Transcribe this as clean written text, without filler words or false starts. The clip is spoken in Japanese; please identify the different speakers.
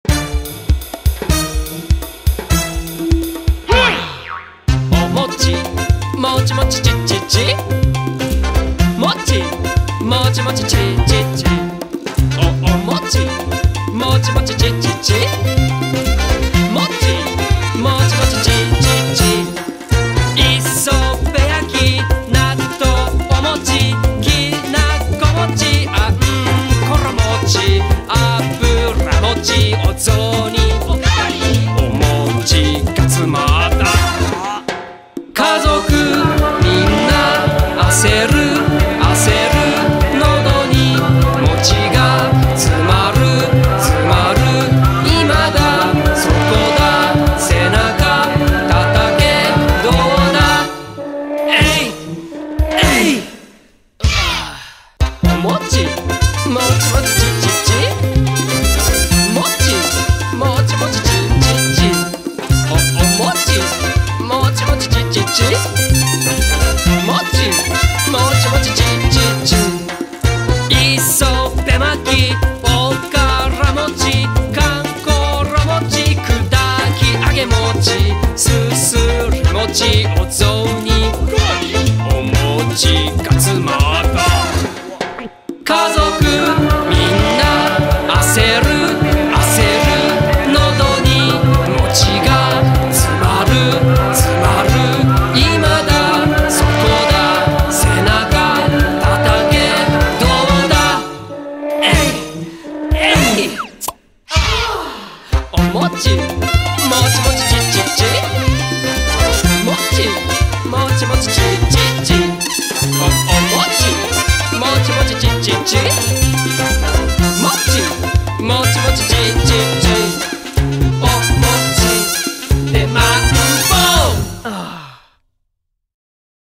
Speaker 1: おもちもちもちちちちもちもちもちちちちおもちもちもちちちちもちもちもちちちち磯辺焼き納豆お餅きなこ餅あんころ餅油餅お雑煮お餅がつまった家族みんな焦る焦る喉に餅が詰まる詰まる今だそこだ背中叩けどうだえいえいお餅もちもちちちちもちもちもちちちちお餅もちもちちちちもちもちもちちちち磯辺巻きおから餅かんころ餅砕き揚げ餅すすり餅お雑煮お餅が詰まった家族みんな焦る焦る喉に餅が詰まる詰まる今だそこだ背中叩けどうだえいえいお餅もちもちちちちもちもちもちちちちお餅もちもちちちちもちもちもちちち